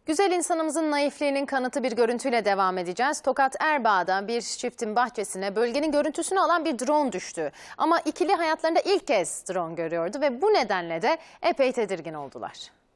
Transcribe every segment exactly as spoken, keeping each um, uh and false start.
Güzel insanımızın naifliğinin kanıtı bir görüntüyle devam edeceğiz. Tokat Erbaa'da bir çiftin bahçesine bölgenin görüntüsünü alan bir drone düştü. Ama ikili hayatlarında ilk kez drone görüyordu ve bu nedenle de epey tedirgin oldular.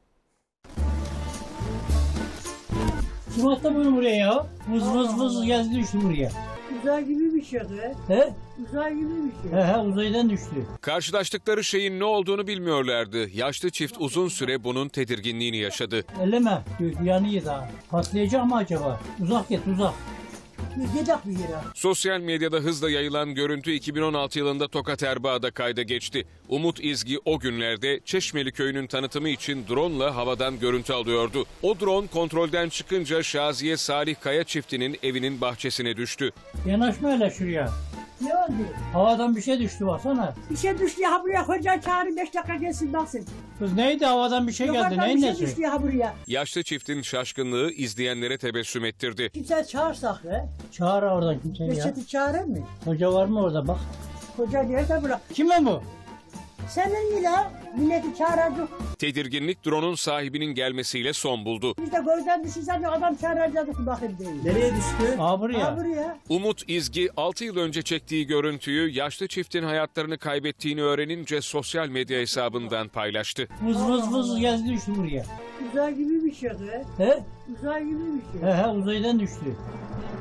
Kim attı bunu buraya ya? Vız vız vız geldi düştü buraya. Uzay gibi bir şey be. He? Uzay gibi bir şey. He he uzaydan düştü. Karşılaştıkları şeyin ne olduğunu bilmiyorlardı. Yaşlı çift uzun süre bunun tedirginliğini yaşadı. Elleme diyor, yanıyor daha. Patlayacak mı acaba? Uzak git uzak. Gidecek bir yere. Sosyal medyada hızla yayılan görüntü iki bin on altı yılında Tokat Erbaa'da kayda geçti. Umut İzgi o günlerde Çeşmeli köyünün tanıtımı için drone'la havadan görüntü alıyordu. O drone kontrolden çıkınca Şaziye Salih Kaya çiftinin evinin bahçesine düştü. Yanaşma hele şuraya. Ne oldu? Havadan bir şey düştü baksana. Bir şey düştü ya buraya, hoca çağırın beş dakika gelsin baksın. Kız neydi, havadan bir şey geldi, Yukarıdan neyin bir şey nesi? düştü ya buraya. Yaşlı çiftin şaşkınlığı izleyenlere tebessüm ettirdi. Kimse çağırsak be. Çağır oradan kimseyi ya. Reçeti çağırır mı? Hoca var mı orada bak. Hoca nerede bırak? Kim o bu? Senin ile milleti çağıracak. Tedirginlik drone'un sahibinin gelmesiyle son buldu. Biz de gözden düşürsen de adam çağıracaktık bakın değil. Nereye düştü? Aa buraya. Ha buraya. Umut İzgi altı yıl önce çektiği görüntüyü yaşlı çiftin hayatlarını kaybettiğini öğrenince sosyal medya hesabından paylaştı. Vız vız vız geldi düştü buraya. Uzay gibi bir şey be. He? Uzay gibi bir şey. He he uzaydan düştü.